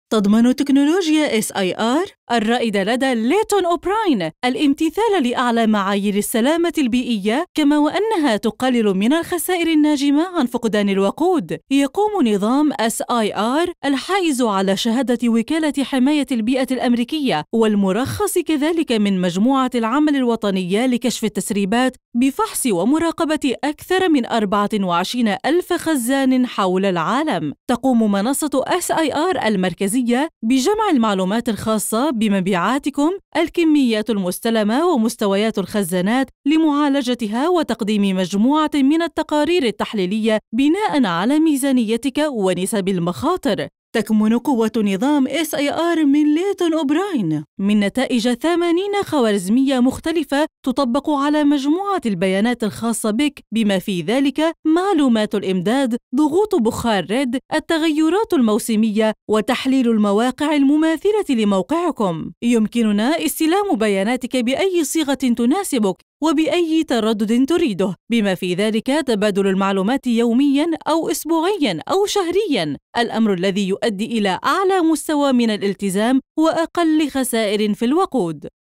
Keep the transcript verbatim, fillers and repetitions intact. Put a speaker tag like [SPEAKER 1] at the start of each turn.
[SPEAKER 1] تضمن تكنولوجيا إس آي آر الرائدة لدى ليتون أوبراين الامتثال لأعلى معايير السلامة البيئية، كما وأنها تقلل من الخسائر الناجمة عن فقدان الوقود. يقوم نظام إس آي آر الحائز على شهادة وكالة حماية البيئة الأمريكية والمرخص كذلك من مجموعة العمل الوطنية لكشف التسريبات بفحص ومراقبة أكثر من أربعة وعشرين ألف خزان حول العالم. تقوم منصة إس آي آر المركزية بجمع المعلومات الخاصة بمبيعاتكم، الكميات المستلمة ومستويات الخزانات لمعالجتها وتقديم مجموعة من التقارير التحليلية بناء على ميزانيتك ونسب المخاطر. تكمن قوة نظام إس آي آر من ليتون أوبراين من نتائج ثمانين خوارزمية مختلفة تطبق على مجموعة البيانات الخاصة بك، بما في ذلك معلومات الإمداد، ضغوط بخار ريد، التغيرات الموسمية، وتحليل المواقع المماثلة لموقعكم. يمكننا استلام بياناتك بأي صيغة تناسبك وبأي تردد تريده، بما في ذلك تبادل المعلومات يومياً أو أسبوعياً أو شهرياً، الأمر الذي يؤدي إلى أعلى مستوى من الالتزام وأقل خسائر في الوقود.